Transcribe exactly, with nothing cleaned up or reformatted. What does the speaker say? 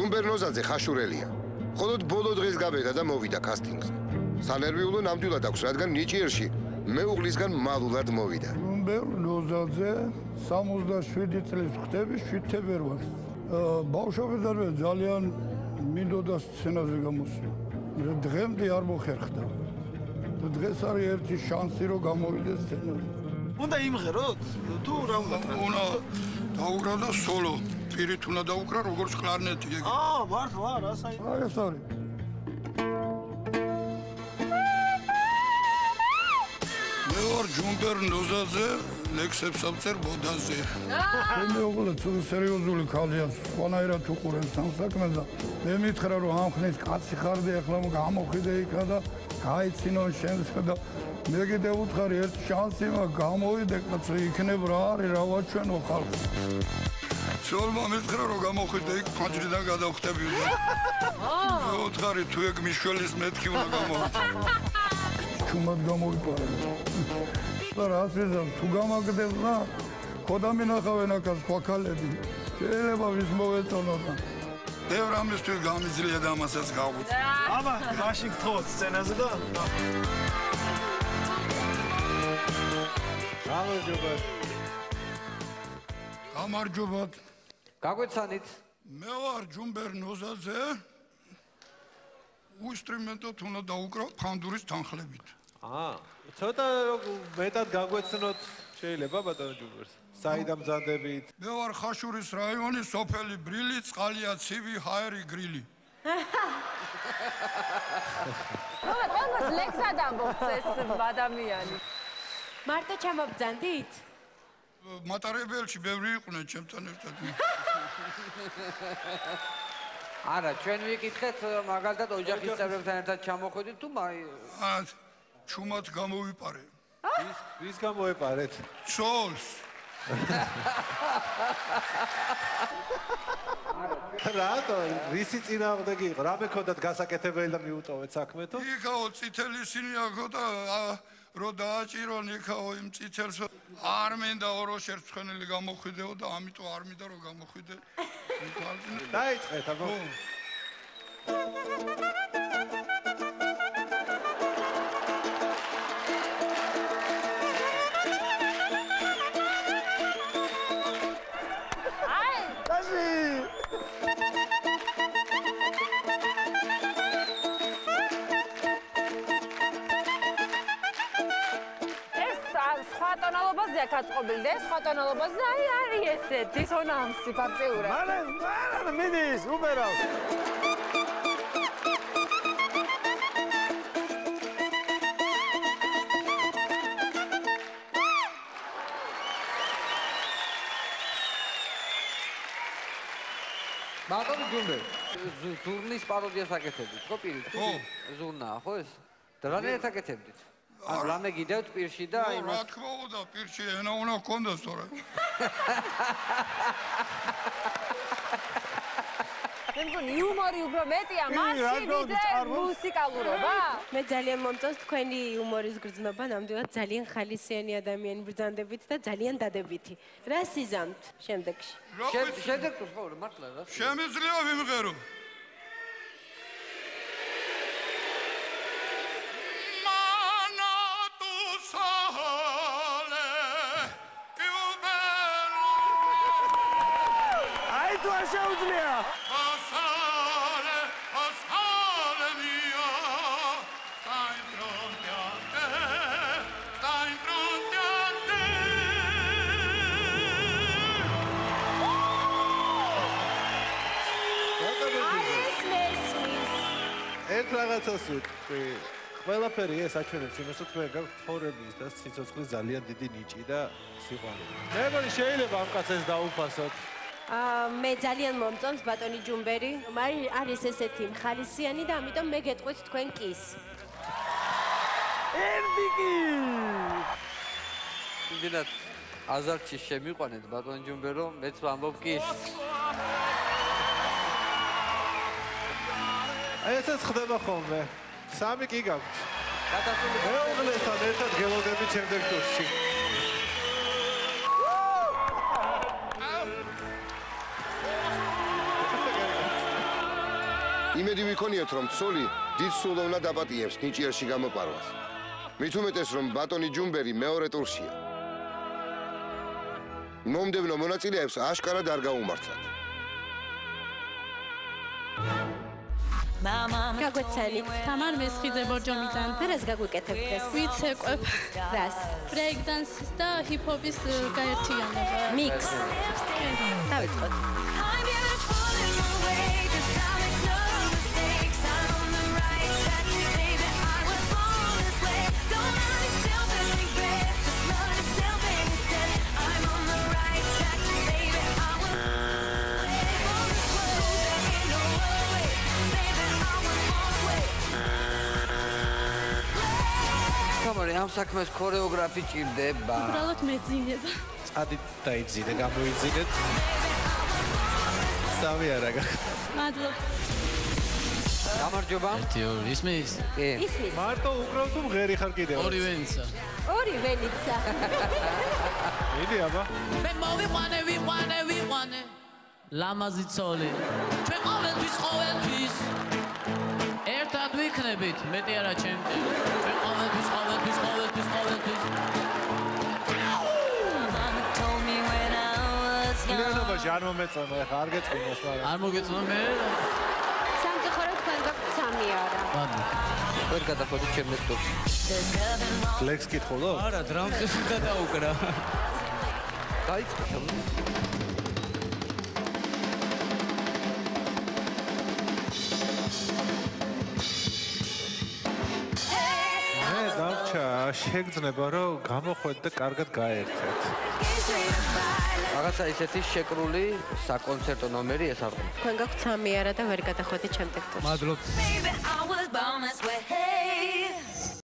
ჯუმბერ ნოზაძე ხაშურელია. მხოლოდ ბოლო დღეს გაბედა და მოვიდა კასტინგზე. სანერვიულო ნამდვილად აქვს, რადგან ნიჭიერში მეუღლისგან მალულად მოვიდა. ჯუმბერ ნოზაძე სამოცდაშვიდი წლის ხდები შვიდ თებერვალს. ბავშვობიდანვე ძალიან მინდოდა სცენაზე გამოსვლა. დღემდე არ მოხერხდა. დღეს არის ერთი შანსი რომ გამოვიდეს სცენაზე. უნდა იმღეროთ? თუ რა უნდა? უნდა დაუკრა და სოლო. პირით უნდა დაუკრა როგორც კლარნეტი ეგ. აა, ვარ, ვარ, ასაი. აი ეს არის. მე ვარ ჯუმბერ ნოზაძე, ლექსებს ავწერ ბოდაზე. მე მეუღლე ცუდ სერიოზული ქალია, სხვანაირად უყურებს ამ საქმეს და მე მითხრა რომ ამ ხნის კაცი ხარ და ეხლა გამოხიდე იქა და გაიცინო შენსა და მე კიდე უთხარი ერთ შანსი მაქვს გამოვიდე კაცო იქნებ რა არის რა ვაჩვენო ხალხს. ცოლმა მითხრა რომ გამოხიდე იქ ფანჯრიდან გადავხტებიო. მე უთხარი თუ ეგ მიშველის მეთქი უნდა გამოვიდე. ჩუმად გამოვიპარე. და რას ვიზამ თუ გამაგდებ რა ხოდა მინახავენ აქ სხვა ქალები. შეიძლება ვის მოვეწონოდა. ბევრ ამისთვის გამიძლია და ამასაც გავუწევ. აბა, მაშინ გთხოვთ სცენაზე და გამარჯობათ. გამარჯობათ. გაგვეცანით. მე ვარ ჯუმბერ ნოზაძე. უინსტრუმენტოთ უნდა დაუკრა ფანდურის თანხლებით. აა, ცოტა მეტად გაგვეცნოთ შეიძლება ბატონო ჯუმბერს. საიდან მზადებით? მე ვარ ხაშურის რაიონის სოფელი ბრილი, წყალია ცივი, ჰაერი გრილი. ნუ ყველას ლექსად ამბობს ეს ადამიანი. მარტო ჩამობძანდით? მატარებელში ბევრი იყვნენ ჩემთან ერთად. არა, ჩვენ ვიკითხეთ მაგალითად ოჯახის წევრებთან ერთად ჩამოხვიდით თუ აა ჩუმად გამოვიპარე. ვის ვის გამოეპარეთ? ცოლს. რატო? რისი წინააღმდეგი იყო? რა მექონდათ გასაკეთებელი და მიუტოვეთ საქმეთო? იქაო წითელი სინი აქო და რო დააჭირონ იქაო იმ წითელს არ მინდა ოროშერ ცხენელი გამოხვიდეო და ამიტომ არ მინდა რომ გამოხვიდე. დაიწყეთ აბა. ტონალობაზე აქ აწყობილი და ეს სხვა ტონალობაზე აი არის ესე დისონანსი ფაქტიურად. მალე, მალე მიდის, უბერავს. ბატონო ჯუმბერ, ზურნის პაროდიას აკეთებდით, ხო პირით? ხო. ზურნაა, ხო ეს? და რანაირად აკეთებდით? ან რამე გიდევთ პირში და იმას რა თქმა უნდა პირში ენა უნდა გქონდა სწორად. თუმცა იუმორი უფრო მეტია მასში ვიდრე მუსიკალურობა. მე ძალიან მომწონს თქვენი იუმორის გრძნობა, ნამდვილად ძალიან ხალისიანი ადამიანი ბრძანდებით და ძალიან დადებითი. რა სიზამთ შემდეგში? შემდეგ თუ ხო მართლა რა? შემიძლია ვიმღერო. შეუძლია. Asale, asale mia, stai pronti a te, stai pronti a te. ერთ რაღაცას ვიტყვი. ყველაფერი ეს აჩვენებს იმას, რომ თქვენ გაქვთ ცხოვრების და სიცოცხლის ძალიან დიდი ნიჭი და სიყვარული. მე მგონი შეიძლება ამ კაცს ეს დაუფასოთ. მე ძალიან მომწონს ბატონი ჯუმბერი. არის ესეთი ხალისიანი და ამიტომ მე გეტყვით თქვენ კის. ემდიკი! იმდენად აზარტში შემიყვანეთ ბატონი ჯუმბერო, მეც ვამბობ კის. აი ესეც ხდება ხოლმე. სამი კი გაქვთ. გადასული მეუღლესთან ერთად გელოდებით შემდეგ ტურში. იმედი ვიქონიათ, რომ ცოლი დიდ სულოვნად აპატიებს ნიჭიერში გამოპარვას. მით უმეტეს, რომ ბატონი ჯუმბერი მეორე ტურშია. მომდევნო მონაწილეებს აშკარად არ გაუმართლათ. გაგვეცანით. თამარ მესხიძე ბორჯომიდან. რას გაგვიკეთებთ ეს? ვიცეკვებ რას? ბრეიკდანსის და ჰიპ-ჰოპის გაერთიანება. მიქს. დავიწყოთ. თამარი, ამ საქმეს ქორეოგრაფი ჭირდება. უბრალოდ მეძინება. წადით დაიძინე, გამოიძინეთ. სამი არა გახდა. მადლობა. გამარჯობა. ერთი ორი ისმის? კი. ისმის. მარტო უკრავ თუ მღერი ხარ კიდევ? ორი ვენცა. ორი ვენიცა. მიდი აბა. მე მოვიყვანე, ვიყვანე, ვიყვანე. ლამაზი ცოლი. ჩვენ ყოველთვის, ყოველთვის. ერთად ვიქნებით, მეტი არა ჩემთვის. ჩვენ ყოველთვის, ყოველთვის, ყოველთვის, ყოველთვის. ნენობაში არ მომეწონა, ახლა არ გეწინოს, მაგრამ არ მოგეწონა მე? სამწუხაროდ თქვენ გაქვთ სამი არა. ბადო. ვერ გადახვედით ჩემ ლეპტოპში. ლექს კითხულობ? არა, დრამს უნდა დაუკრა. დაიწყეთ. მე დავჭა, შეგძნება რომ გამოხვედით და კარგად გაერთეთ. რაღაცა ისეთი შეკრული საკონცერტო ნომერი ეს არ ყოფილა. თქვენ გაქვთ სამი არა და ვერ გადახვედით შემდეგ ტურში. მადლობთ.